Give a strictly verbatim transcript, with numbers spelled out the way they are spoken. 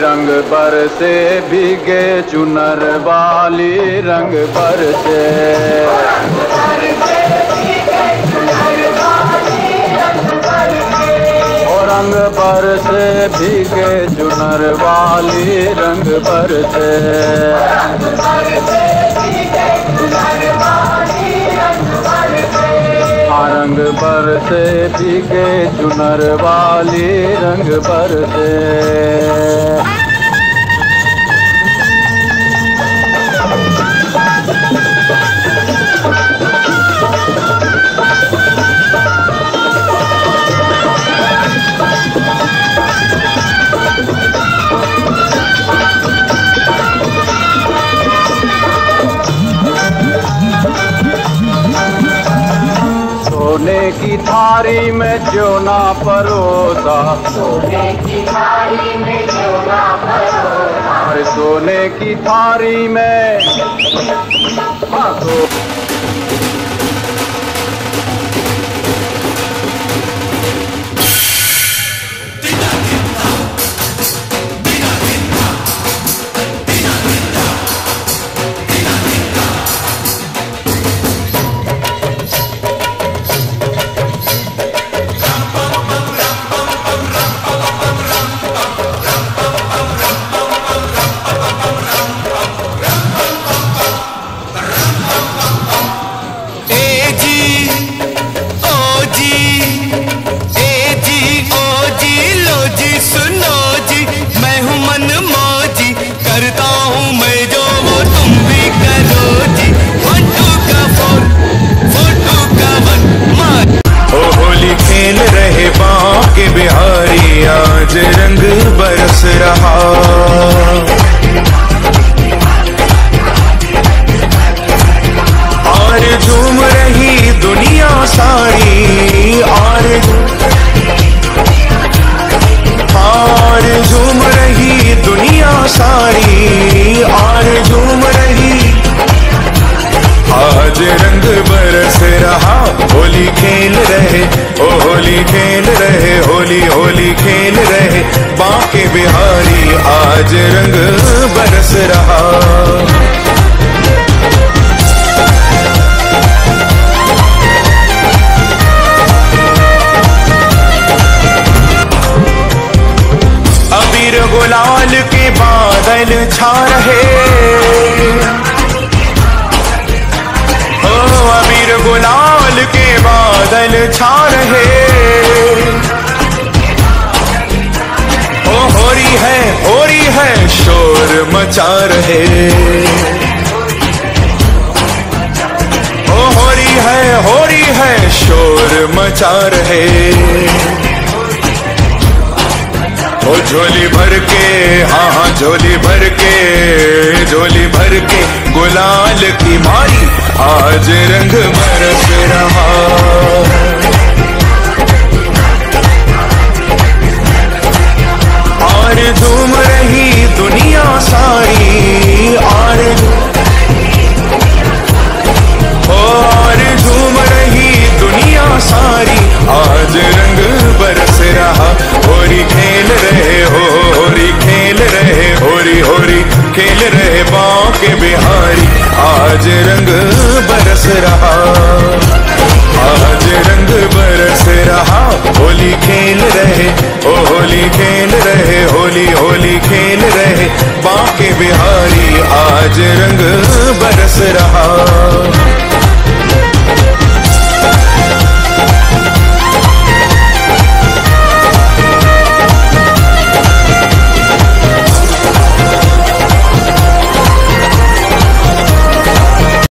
रंग बरसे भीगे चुनर वाली रंग बरसे। रंग बरसे भीगे चुनर वाली रंग बरसे। रंग बरसे भीगे चुनर वाली रंग बरसे। सोने की थारी में ज्योना परोसा, सोने की थारी में ज्योना परोसा। अरे सोने की थारी में हाँ तो बिहारी आज रंग बरस रहा। और झूम रही दुनिया सारी, और और झूम रही दुनिया सारी, और झूम रही आज रंग बरस रहा। होली खेल रहे ओ होली खेल रहे, होली होली खेल रहे बांके बिहारी आज रंग बरस रहा। अबीर गुलाल के बादल छा रहे, ओ अबीर गुलाल के बादल छा रहे। ओ होरी है होरी है शोर मचा रहे, ओ होरी है होरी है शोर मचा रहे। ओ झोली भर के हाँ हाँ झोली भर के झोली भर के गुलाल की मारी आज रंग बरस रहा। और झूम रही दुनिया सारी, और और झूम रही दुनिया सारी आज रंग बरस रहा। होरी खेल रहे हो होरी खेल रहे, होरी होरी खेल रहे बांके बिहारी आज रंग बरस रहा। आज रंग बरस रहा। होली खेल रहे ओ होली खेल रहे, होली होली खेल रहे बांके बिहारी आज रंग बरस रहा।